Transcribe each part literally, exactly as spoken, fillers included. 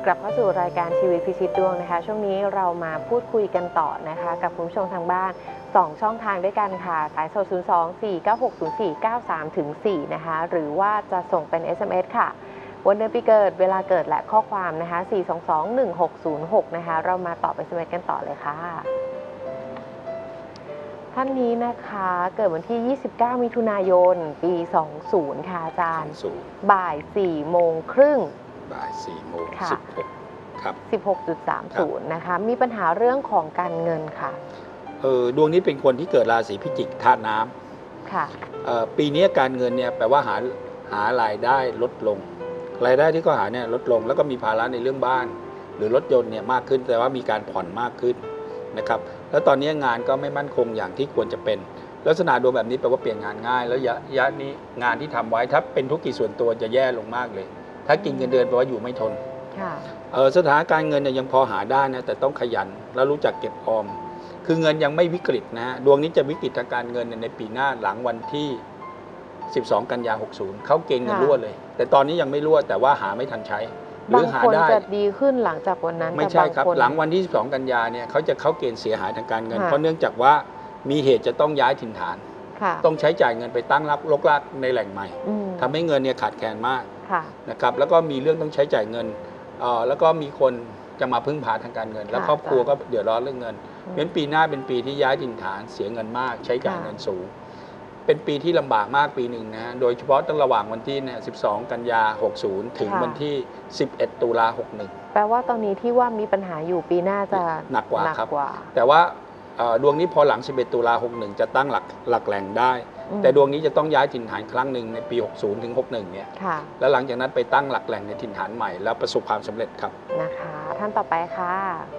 กลับเข้าสู่รายการชีวิตพิชิตดวงนะคะช่วงนี้เรามาพูดคุยกันต่อนะคะกับคุณผู้ชมทางบ้านสองช่องทางด้วยกันค่ะสายโทรศูนย์ สอง สี่ เก้า หก ศูนย์ สี่ เก้า สาม ถึง สี่ นะคะหรือว่าจะส่งเป็น เอส เอ็ม เอส ค่ะวันเดือนปีเกิดเวลาเกิดและข้อความนะคะ สี่ สอง สอง หนึ่ง หก ศูนย์ หก นะคะเรามาตอบ เอส เอ็ม เอส กันต่อเลยค่ะท่านนี้นะคะเกิดวันที่ ยี่สิบเก้า มิถุนายน ปี สองสิบ ค่ะอาจารย์บ่าย สี่ โมงครึ่งบ่าย สี่ โมง สิบหก ครับสิบหกจุดสามศูนย์ นะคะมีปัญหาเรื่องของการเงินค่ะเออดวงนี้เป็นคนที่เกิดราศีพิจิกธาตุน้ำค่ะเออปีนี้การเงินเนี่ยแปลว่าหาหารายได้ลดลงรายได้ที่เขาหาเนี่ยลดลงแล้วก็มีภาระในเรื่องบ้านหรือรถยนต์เนี่ยมากขึ้นแต่ว่ามีการผ่อนมากขึ้นนะครับแล้วตอนนี้งานก็ไม่มั่นคงอย่างที่ควรจะเป็นลักษณะดวงแบบนี้แปลว่าเปลี่ยนงานง่ายแล้วระยะนี้งานที่ทำไว้ถ้าเป็นธุรกิจส่วนตัวจะแย่ลงมากเลยถ้ากินเงินเดือนแปลว่าอยู่ไม่ทนเออสถานการณ์เงินเนี่ยยังพอหาได้นะแต่ต้องขยันแล้วรู้จักเก็บออมคือเงินยังไม่วิกฤตนะดวงนี้จะวิกฤตทางการเงินในปีหน้าหลังวันที่สิบสองกันยาหกสิบเขาเก่งเงินรั่วเลยแต่ตอนนี้ยังไม่รั่วแต่ว่าหาไม่ทันใช้หรือหาได้จะดีขึ้นหลังจากวันนั้นไม่ใช่ครับหลังวันที่สิบสองกันยาเนี่ยเขาจะเข้าเกณฑ์เสียหายทางการเงินเพราะเนื่องจากว่ามีเหตุจะต้องย้ายถิ่นฐานต้องใช้จ่ายเงินไปตั้งรับลกลากในแหล่งใหม่ทำให้เงินเนี่ยขาดแคลนมากนะครับแล้วก็มีเรื่องต้องใช้จ่ายเงินแล้วก็มีคนจะมาพึ่งพาทางการเงินแล้วครอบครัวก็เดือดร้อนเรื่องเงินเพราะฉะนั้นปีหน้าเป็นปีที่ย้ายถิ่นฐานเสียเงินมากใช้จ่ายเงินสูงเป็นปีที่ลำบากมากปีหนึ่งนะโดยเฉพาะตั้งระหว่างวันที่เนี่ยสิบสองกันยาหกสิบถึงวันที่สิบเอ็ดตุลาหกสิบเอ็ดแปลว่าตอนนี้ที่ว่ามีปัญหาอยู่ปีหน้าจะหนักกว่าครับแต่ว่าดวงนี้พอหลังสิบเอ็ดตุลาหกสิบเอ็ดจะตั้งหลักหลักแหล่งได้แต่ดวงนี้จะต้องย้ายถิ่นฐานครั้งหนึ่งในปีหกสิบถึงหกสิบเอ็ดเนี่ยแล้วหลังจากนั้นไปตั้งหลักแหล่งในถิ่นฐานใหม่แล้วประสบความสำเร็จครับนะคะท่านต่อไปค่ะ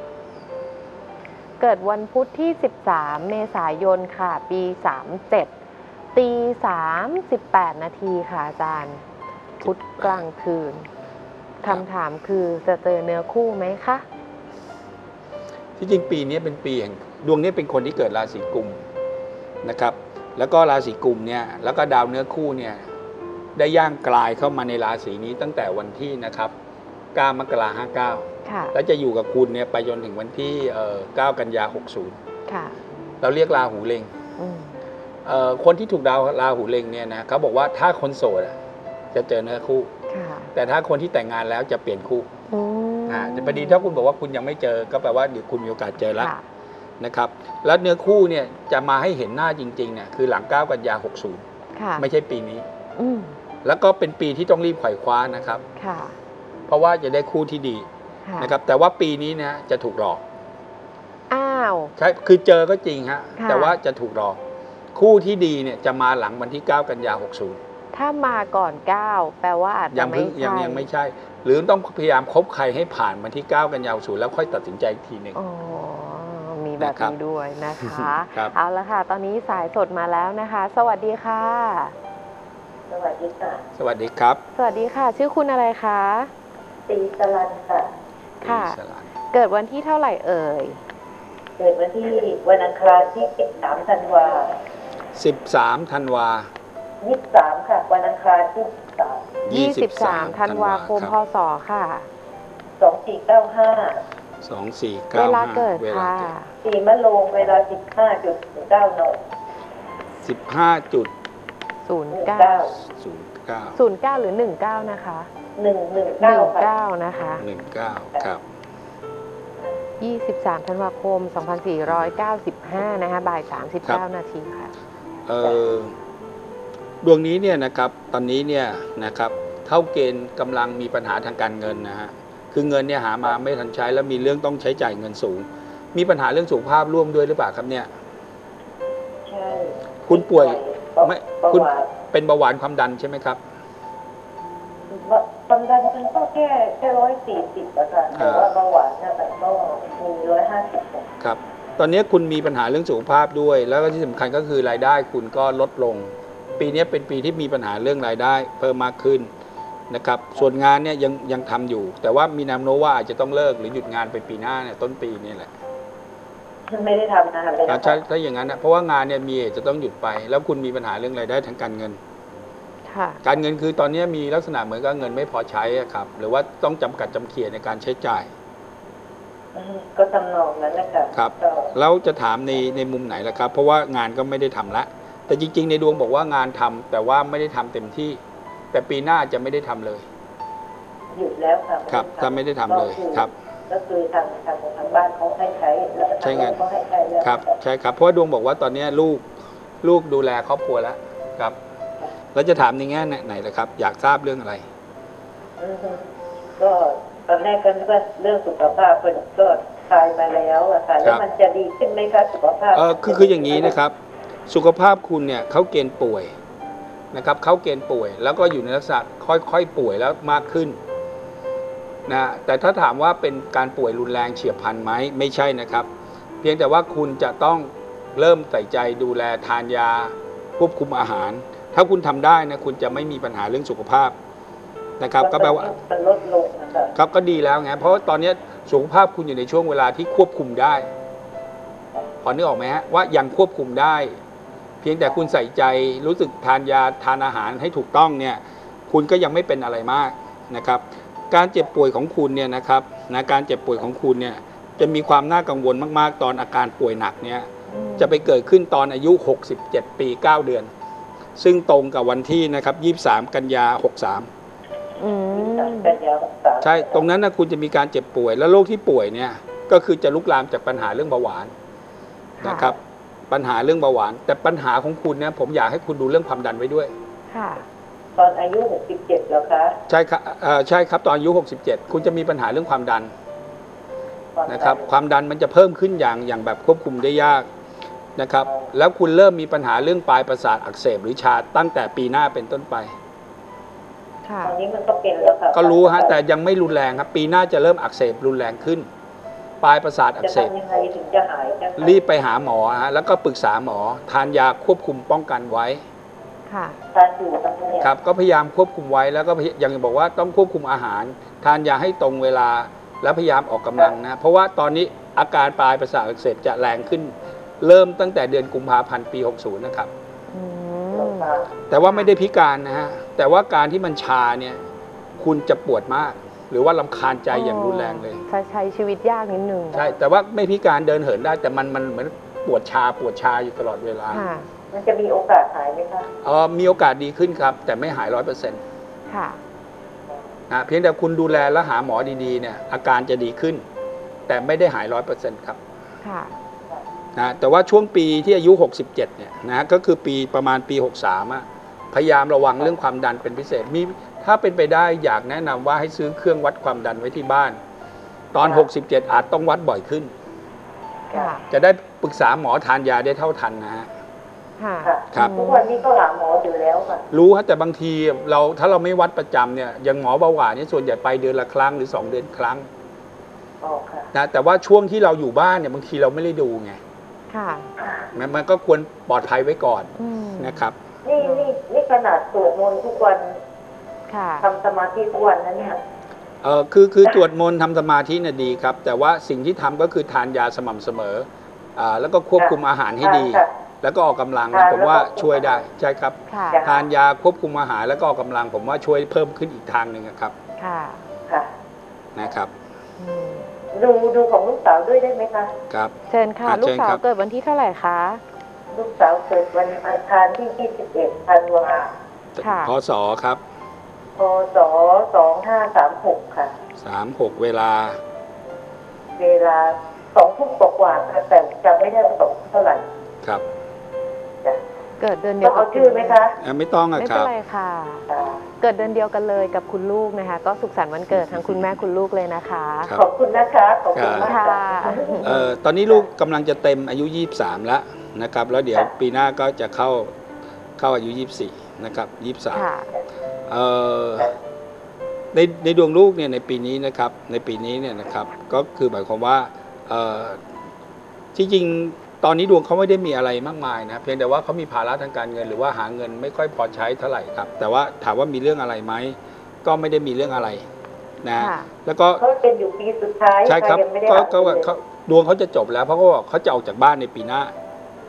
เกิดวันพุธที่สิบสามเมษายนค่ะปีสามสิบเจ็ดตีสามสิบแปดนาทีค่ะอาจารย์พุธกลางคืนคำถามคือจะเจอเนื้อคู่ไหมคะที่จริงปีนี้เป็นปีแห่งดวงนี้เป็นคนที่เกิดราศีกุมนะครับแล้วก็ราศีกุมเนี่ยแล้วก็ดาวเนื้อคู่เนี่ยได้ย่างกลายเข้ามาในราศีนี้ตั้งแต่วันที่นะครับเก้ามกราคมห้าสิบเก้าแล้วจะอยู่กับคุณเนี่ยไปจนถึงวันที่เก้ากันยาหกสิบเราเรียกราหูเล็งคนที่ถูกดาวราหูเล็งเนี่ยนะเขาบอกว่าถ้าคนโสดจะเจอเนื้อคู่แต่ถ้าคนที่แต่งงานแล้วจะเปลี่ยนคู่อ่าพอดีถ้าคุณบอกว่าคุณยังไม่เจอก็แปลว่าเดี๋ยวคุณมีโอกาสเจอแล้วนะครับแล้วเนื้อคู่เนี่ยจะมาให้เห็นหน้าจริงๆเนี่ยคือหลังเก้ากันยาหกสิบไม่ใช่ปีนี้แล้วก็เป็นปีที่ต้องรีบไขว่คว้านะครับเพราะว่าจะได้คู่ที่ดีนะครับแต่ว่าปีนี้นะจะถูกหลอกอ้าวใช่คือเจอก็จริงฮะแต่ว่าจะถูกหลอกคู่ที่ดีเนี่ยจะมาหลังวันที่เก้ากันยาหกสิบถ้ามาก่อนเก้าแปลว่าอาจจะไม่ใช่ยังยังไม่ใช่หรือต้องพยายามคบใครให้ผ่านวันที่เก้ากันยาหกสิบแล้วค่อยตัดสินใจอีกทีหนึ่งอ๋อมีแบบนี้ด้วยนะคะเอาละค่ะตอนนี้สายสดมาแล้วนะคะสวัสดีค่ะสวัสดีค่ะสวัสดีครับสวัสดีค่ะชื่อคุณอะไรคะตีสลันค่ะค่ะเกิดวันที่เท่าไหร่เอ่ยเกิดวันที่วันอังคารที่สิบสามธันวาสิบสามธันวายี่สิบสามค่ะวันอังคารที่สิบสามยี่สิบสามธันวาคมพศค่ะสองสี่เก้าห้าสองสี่เก้าเวลาเกิดค่ะปีมะโรงเวลาสิบห้าจุดเก้าโนสิบห้าจุดศูนย์เก้าศูนย์เก้าศูนย์เก้าหรือหนึ่งเก้านะคะหนึ่งหนึ่งเก้าเก้านะคะหนึ่งเก้าครับยี่สิบสามธันวาคมสองพันสี่ร้อยเก้าสิบห้านะคะบ่ายสามสิบเก้านาทีค่ะเออดวงนี้เนี่ยนะครับตอนนี้เนี่ยนะครับเท่าเกณฑ์กำลังมีปัญหาทางการเงินนะฮะคือเงินเนี่ยหามาไม่ทันใช้แล้วมีเรื่องต้องใช้จ่ายเงินสูงมีปัญหาเรื่องสุขภาพร่วมด้วยหรือเปล่าครับเนี่ยใช่คุณป่วยไม่คุณเป็นเบาหวานความดันใช่ไหมครับความดันมันก็แค่แค่ร้อยสี่สิบอะค่ะแต่ว่าเบาหวานเนี่ยมันก็มีร้อยห้าสิบครับตอนนี้คุณมีปัญหาเรื่องสุขภาพด้วยแล้วก็ที่สำคัญก็คือรายได้คุณก็ลดลงปีนี้เป็นปีที่มีปัญหาเรื่องรายได้เพิ่มมากขึ้นนะครับส่วนงานเนี่ยยังยังทำอยู่แต่ว่ามีแนวโน้มว่าอาจจะต้องเลิกหรือหยุดงานไปปีหน้าเนี่ยต้นปีนี่แหละไม่ได้ทำนะคะไม่ได้ใช่ถ้าอย่างนั้นนะเพราะว่างานเนี่ยมีจะต้องหยุดไปแล้วคุณมีปัญหาเรื่องรายได้ทางการเงินค่ะการเงินคือตอนนี้มีลักษณะเหมือนกับเงินไม่พอใช้อะครับหรือว่าต้องจำกัดจำเขียในการใช้จ่ายอืมก็ทำนองนั้นนะคะครับก็แล้วจะถามในในมุมไหนล่ะครับ เพราะว่างานก็ไม่ได้ทำละแต่จริงๆในดวงบอกว่างานทำแต่ว่าไม่ได้ทำเต็มที่ แต่ปีหน้าจะไม่ได้ทำเลยหยุดแล้วค่ะครับถ้าไม่ได้ทำเลยครับก็คือทางทางทางบ้านเขาให้ใช้แล้วก็ใช้เงินเขาให้ใช้แล้วครับใช่ครับเพราะว่าดวงบอกว่าตอนนี้ลูกลูกดูแลครอบครัวแล้วครับแล้วจะถามในแง่ไหนล่ะครับ อยากทราบเรื่องอะไรอืมก็ตอนแรกก็นึกว่าเรื่องสุขภาพเป็นก็ทายมาแล้วอะค่ะแล้วมันจะดีขึ้นไหมคะสุขภาพเออคือคืออย่างนี้นะครับ สุขภาพคุณเนี่ยเขาเกณฑ์ป่วยนะครับเขาเกณฑ์ป่วย แล้วก็อยู่ในลักษณะค่อยๆป่วยแล้วมากขึ้นนะแต่ถ้าถามว่าเป็นการป่วยรุนแรงเฉียบพลันไหมไม่ใช่นะครับ เพียงแต่ว่าคุณจะต้องเริ่มใส่ใจดูแลทานยาควบคุมอาหาร ถ้าคุณทำได้นะคุณจะไม่มีปัญหาเรื่องสุขภาพนะครับก็แปลว่ามันลดลงนะคะครับก็ดีแล้วไงเพราะว่าตอนนี้สุขภาพคุณอยู่ในช่วงเวลาที่ควบคุมได้พอนึกออกไหมฮะว่ายังควบคุมได้ เพียงแต่คุณใส่ใจรู้สึกทานยาทานอาหารให้ถูกต้องเนี่ยคุณก็ยังไม่เป็นอะไรมากนะครับ การเจ็บป่วยของคุณเนี่ยนะครับนะการเจ็บป่วยของคุณเนี่ยจะมีความน่ากังวลมากๆ ตอนอาการป่วยหนักเนี่ยจะไปเกิดขึ้นตอนอายุหกสิบเจ็ดปีเก้าเดือน ซึ่งตรงกับวันที่นะครับยี่สิบสามกันยาหกสามอืมกันยาหกสามใช่ตรงนั้นนะคุณจะมีการเจ็บป่วยและโรคที่ป่วยเนี่ยก็คือจะลุกลามจากปัญหาเรื่องเบาหวานนะครับปัญหาเรื่องเบาหวาน แต่ปัญหาของคุณเนี่ยผมอยากให้คุณดูเรื่องความดันไว้ด้วยค่ะตอนอายุหกสิบเจ็ดแล้วคะใช่ครับเอ่อใช่ครับตอนอายุหกสิบเจ็ดคุณจะมีปัญหาเรื่องความดันนะครับความดันมันจะเพิ่มขึ้นอย่างอย่างแบบควบคุมได้ยากนะครับแล้วคุณเริ่มมีปัญหาเรื่องปลายประสาทอักเสบหรือชาตั้งแต่ปีหน้าเป็นต้นไปค่ะตอนนี้มันก็เป็นแล้วค่ะก็รู้ฮะแต่ยังไม่รุนแรงครับปีหน้าจะเริ่มอักเสบรุนแรงขึ้น ปลายประสาทอัจะกเสบทำยังไงถึงจะหายนะคะรีบไปหาหมอฮะแล้วก็ปรึกษาหมอทานยาควบคุมป้องกันไว้ค่ะทานอยู่ตอนนี้ครับก็พยายามควบคุมไว้แล้วก็พยยังบอกว่าต้องควบคุมอาหาร ทานยาให้ตรงเวลาแล้วพยายามออกกำลังนะเพราะว่าตอนนี้อาการปลายประสาทอักเสบจะแรงขึ้น เริ่มตั้งแต่เดือนกุมภาพันธ์ปี หกสิบ นะครับอืมแต่ว่าไม่ได้พิการนะฮะแต่ว่าการที่มันชาเนี่ยคุณจะปวดมาก หรือว่าลำคาญใจอย่างรุนแรงเลยใช้ใช้ชีวิตยากนิดนึงใช่แต่ว่าไม่พิการเดินเหินได้แต่มันมันเหมือนปวดชาปวดชาอยู่ตลอดเวลาค่ะมันจะมีโอกาสหายไหมคะเออมีโอกาสดีขึ้นครับ แต่ไม่หายร้อยเปอร์เซ็นต์ค่ะนะเพียงแต่คุณดูแลและหาหมอดีๆเนี่ยอาการจะดีขึ้น แต่ไม่ได้หายร้อยเปอร์เซ็นต์ครับค่ะนะแต่ว่าช่วงปีที่อายุหกสิบเจ็ดเนี่ยนะก็คือปีประมาณปีหกสามอะพยายามระวังเรื่องความดันเป็นพิเศษมีถ้าเป็นไปได้อยากแนะนำว่าให้ซื้อเครื่องวัดความดันไว้ที่บ้าน ตอนหกสิบเจ็ดอาจต้องวัดบ่อยขึ้นค่ะจะได้ปรึกษาหมอทานยาได้เท่าทันนะฮะค่ะค่ะครับทุกวันนี้ก็หาหมออยู่แล้วค่ะรู้ฮะแต่บางทีเราถ้าเราไม่วัดประจำเนี่ยอย่างหมอเบาหวานเนี่ยส่วนใหญ่ไปเดือนละครั้งหรือสองเดือนครั้งอ๋อค่ะนะแต่ว่าช่วงที่เราอยู่บ้านเนี่ยบางทีเราไม่ได้ดูไงค่ะมันมันก็ควรปลอดภัยไว้ก่อนอืมนะครับนี่นี่นี่ขนาดสวดมนต์ทุกวันค่ะทำสมาธิทุกวันนั้นเนี่ยเออคือคือสวดมนต์ทำสมาธิเนี่ยดีครับ แต่ว่าสิ่งที่ทำก็คือทานยาสม่ำเสมออ่าแล้วก็ควบคุมอาหารให้ดีค่ะแล้วก็ออกกำลังนะค่ะผมว่าแล้วก็ช่วยได้ใช่ครับค่ะค่ะทานยาควบคุมอาหารแล้วก็ออกกำลัง ผมว่าช่วยเพิ่มขึ้นอีกทางหนึ่งอะครับค่ะค่ะนะครับอืมดูดูของลูกสาวด้วยได้ไหมคะครับเชิญค่ะอ่ะลูเชิกญสาคว รับเกิดวันที่เท่าไหร่คะลูกสาวเกิดวันอังคารที่ยี่สิบเอ็ดธันวาค่ะพศครับพศสองห้าสามหกค่ะสามหกเวลาเวลาสองทุ่มกว่าๆค่ะแต่จำไม่ได้ว่าสองทุ่มเท่าไหร่ครับจ้ะเกิดเดือนเดีต้ยอวงกัเอาบชื่อไหมคะเอ่อไม่ต้องอะไม่คเป็นรับไรค่ะอ่าเกิดเดือนเดียวกันเลยกับคุณลูกนะคะ ก็สุขสันต์วันเกิดทั้งคุณแม่คุณลูกเลยนะคะครับขอบคุณนะคะขอบคุณมากค่ะเอ่อตอนนี้ลูกกำลังจะเต็มอายุยี่สิบสามแล้วนะครับ แล้วเดี๋ยวปีหน้าก็จะเข้าเข้าอายุยี่สิบสี่นะครับยี่สิบสามค่ะเอ่อในในดวงลูกเนี่ยในปีนี้นะครับในปีนี้เนี่ยนะครับก็คือหมายความว่าเอ่อที่จริงตอนนี้ดวงเขาไม่ได้มีอะไรมากมายนะเพียงแต่ว่าเขามีภาระทางการเงิน หรือว่าหาเงินไม่ค่อยพอใช้เท่าไหร่ครับแต่ว่าถามว่ามีเรื่องอะไรไหมก็ไม่ได้มีเรื่องอะไรนะค่ะแล้วก็เขาเป็นอยู่ปีสุดท้ายใช่ครับยังไม่ได้ก็หาก็เลยเขาดวงเขาจะจบแล้วเพราะเขาบอกเขาจะออกจากบ้านในปีหน้า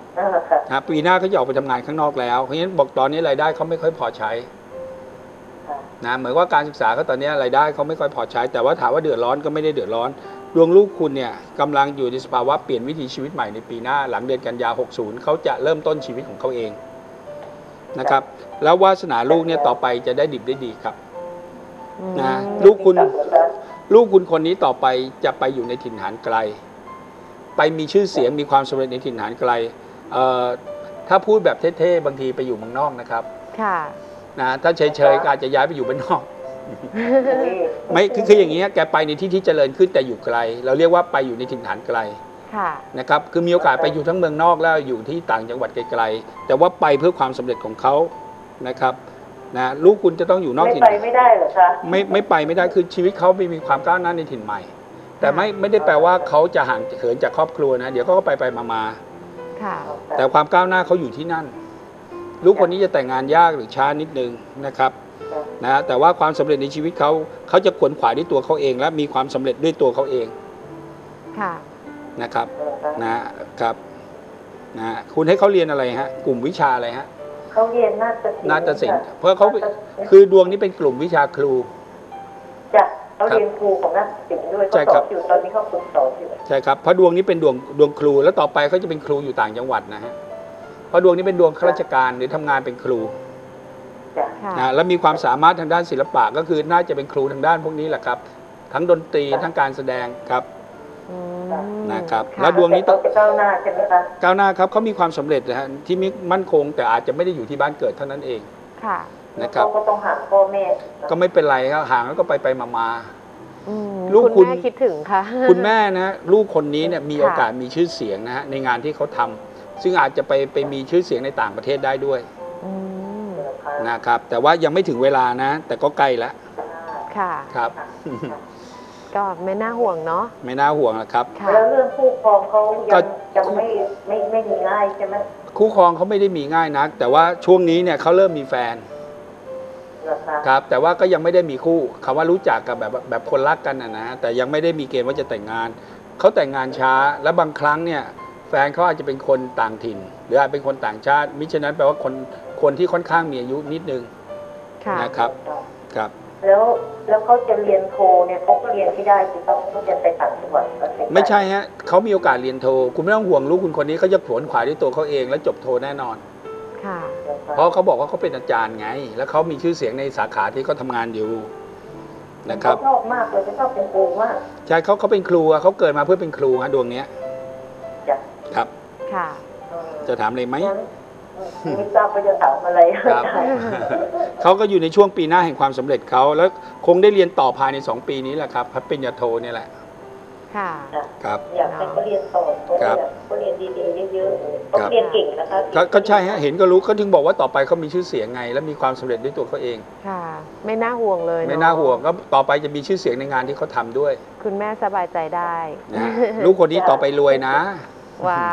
อ่าค่ะนะปีหน้าเขาจะออกไปทำงานข้างนอกแล้วเพราะฉะนั้นบอกตอนนี้รายได้เขาไม่ค่อยพอใช้ค่ะนะเหมือนว่าการศึกษาเขาตอนนี้รายได้เขาไม่ค่อยพอใช้ แต่ว่าถามว่าเดือดร้อนก็ไม่ได้เดือดร้อนดวงลูกคุณเนี่ยกำลังอยู่ในสภาวะเปลี่ยนวิถีชีวิตใหม่ในปีหน้าหลังเดือนกันยาหกสิบเขาจะเริ่มต้นชีวิตของเขาเองนะครับแล้ววาสนาลูกเนี่ยต่อไปจะได้ดิบได้ดีครับอืมนะลูกคุณลูกคุณคนนี้ต่อไปจะไปอยู่ในถิ่นฐานไกล ไปมีชื่อเสียงมีความสำเร็จในถิ่นฐานไกลเอ่อถ้าพูดแบบเท่ๆบางทีไปอยู่เมืองนอกนะครับค่ะนะถ้าเฉยๆก็อาจจะย้ายไปอยู่บ้านนอก ไม่คือคืออย่างนี้แกไปในที่ที่เจริญขึ้นแต่อยู่ไกล เราเรียกว่าไปอยู่ในถิ่นฐานไกลค่ะนะครับคือมีโอกาสไปอยู่ทั้งเมืองนอกแล้วอยู่ที่ต่างจังหวัดไกลๆแต่ว่าไปเพื่อความสำเร็จของเขานะครับนะลูกคุณจะต้องอยู่นอกไม่ถิ่นไปไม่ได้เหรอคะไม่ไม่ไปไม่ได้คือชีวิตเขาไม่มีความก้าวหน้าในถิ่นใหม่ แต่ไม่ไม่ได้แปลว่าเขาจะห่างเหินจากครอบครัวนะเดี๋ยวเขาก็ไปไปมามาค่ะแต่ความก้าวหน้าเขาอยู่ที่นั่น ลูกคนนี้จะแต่งงานยากหรือช้านิดนึงนะครับนะแต่ว่าความสำเร็จในชีวิตเขาเขาจะขวนขวายด้วยตัวเขาเอง และมีความสำเร็จด้วยตัวเขาเองค่ะนะครับนะครับนะคุณให้เขาเรียนอะไรฮะกลุ่มวิชาอะไรฮะเขาเรียนนาฏศิลป์นาฏศิลป์เพราะเขาคือดวงนี้เป็นกลุ่มวิชาครูจ้ะเขาเรียนครูของนาฏศิลป์ด้วยใช่เขาสครัอบ นอยู่ตอนนี้เขาฝึกสอนอยู่ใช่ครับเพราะดวงนี้เป็นดวงดวงครู แล้วต่อไปเขาจะเป็นครูอยู่ต่างจังหวัดนะฮะเพราะดวงนี้เป็นดวงข้าราชการหรือทำงานเป็นครูจ้ะค่ะนะแล้วมีความสามารถทางด้านศิลปะก็คือน่าจะเป็นครูทางด้านพวกนี้แหละครับ ทั้งดนตรีทั้งการแสดงครับอืมนะครับค่ะแล้วดวงนี้แต่เขาจะก้าวหน้าใช่ไหมคะก้าวหน้าครับเขามีความสำเร็จนะฮะที่มีมั่นคงแต่อาจจะไม่ได้อยู่ที่บ้านเกิดเท่านั้นเองค่ะนะครับเขาก็ต้องหาพ่อแม่ก็ไม่เป็นไรครับห่างแล้วก็ไปไปมามาอืมลูกคุณคุณแม่คิดถึงค่ะคุณแม่นะลูกคนนี้เนี่ยมีค่ะโอกาสมีชื่อเสียงนะฮะในงานที่เขาทำซึ่งอาจจะไปไปมีชื่อเสียงในต่างประเทศได้ด้วยอืมนะครับแต่ว่ายังไม่ถึงเวลานะ แต่ก็ใกล้แล้วค่ะครับก็ไม่น่าห่วงเนาะไม่น่าห่วงนะครับค่ะแล้วเรื่องคู่ครองเขาก็ยังยังไม่ไม่ไม่มีง่ายใช่ไหมคู่ครองเขาไม่ได้มีง่ายนัก แต่ว่าช่วงนี้เนี่ยเขาเริ่มมีแฟนเหรอคะครับแต่ว่าก็ยังไม่ได้มีคู่คำว่ารู้จักกับแบบแบบคนรักกันนะนะแต่ยังไม่ได้มีเกณฑ์ว่าจะแต่งงานเขาแต่งงานช้าและบางครั้งเนี่ยแฟนเขาอาจจะเป็นคนต่างถิ่น หรืออาจเป็นคนต่างชาติมิฉะนั้นแปลว่าคนคนที่ค่อนข้างมีอายุนิดนึงค่ะนะครับครับแล้วแล้วเขาจะเรียนโทเนี่ยเขาก็เรียนไม่ได้สิเขาเขาจะไปต่างจังหวัดก็ปไม่ใช่ฮะเขามีโอกาสเรียนโทคุณไม่ต้องห่วงลูกคุณคนนี้เขาจะขวนขวายด้วยตัวเขาเองและจบโทแน่นอนค่ะเพราะเขาบอกว่าเขาเป็นอาจารย์ไง แล้วเขามีชื่อเสียงในสาขาที่เขาทำงานอยู่นะครับเขาชอบมากเลยเขาชอบเป็นครูมากใช่เขาเขาเป็นครูอะเขาเกิดมาเพื่อเป็นครูฮะดวงเนี้ยจ้ะครับค่ะอืมจะถามอะไรไหมงั้นไม่ทราบว่าจะถามอะไรครับ เขาก็อยู่ในช่วงปีหน้าแห่งความสำเร็จเขาแล้วคงได้เรียนต่อภายในสองปีนี้แหละครับพัฒปริญญาโทเนี่ยแหละค่ะจ้ะครับอยากให้เขาเรียนต่อเขาครับอยากเขาเรียนดีๆเยอะๆเขาครับเรียนเก่งนะคะก็ก็ใช่ฮะเห็นก็รู้เขาถึงบอกว่าต่อไปเขามีชื่อเสียงไง และมีความสำเร็จด้วยตัวเขาเองค่ะ ไม่น่าห่วงเลยเอะไม่น่าห่วงก็ต่อไปจะมีชื่อเสียงในงานที่เขาทำด้วยคุณแม่สบายใจได้นะลูกคนนี้ต่อไปรวยนะว้าว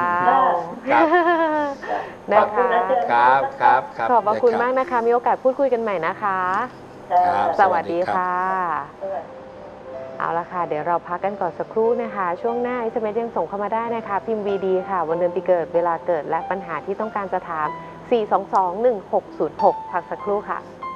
ครับนะคะครับครับครับขอบพระคุณได้รับมากนะคะ มีโอกาสพูดคุยกันใหม่นะคะครับสวัสดีสวัสดีครับค่ะ เอาละค่ะ เดี๋ยวเราพักกันก่อนสักครู่นะคะ ช่วงหน้า เอส เอ็ม เอส ยังส่งเข้ามาได้นะคะ พิมพ์ วี ดี ค่ะ วันเดือนปีเกิด เวลาเกิด และปัญหาที่ต้องการจะถาม สี่ สอง สอง หนึ่ง หก ศูนย์ หก พักสักครู่ค่ะ